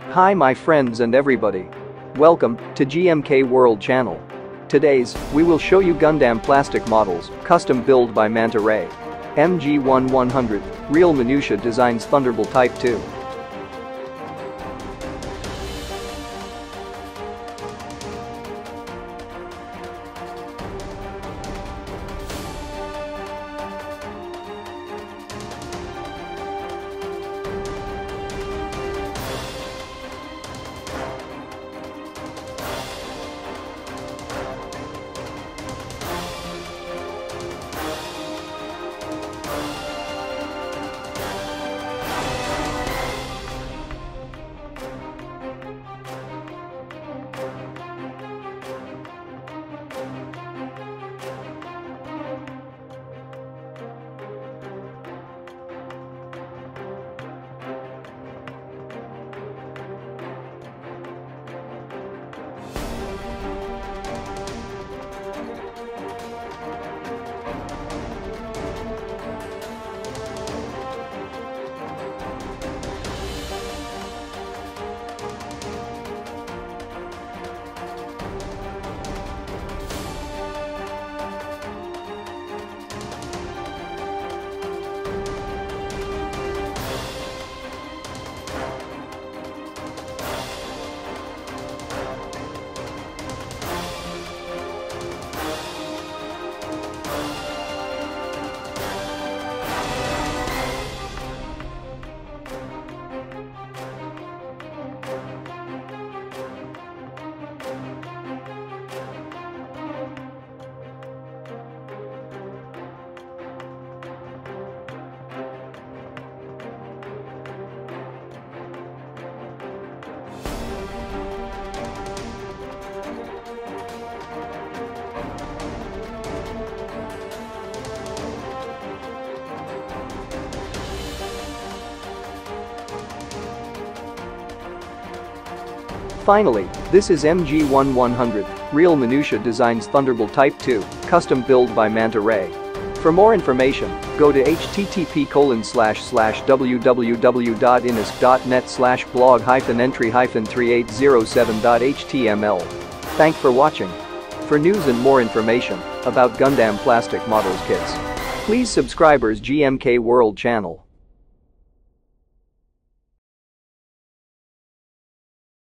Hi my friends and everybody. Welcome to GMK World channel. Today's, we will show you Gundam plastic models, custom build by Manta Ray. MG1100, Real MINUTIA designs Thunderbolt Type.2. Finally, this is MG1100, Real MINUTIA designs Thunderbolt Type.2, custom build by Manta Ray. For more information, go to http://www.inus.net/blog-entry-3807.html. Thanks for watching. For news and more information about Gundam plastic models kits, please subscribe our GMK World channel.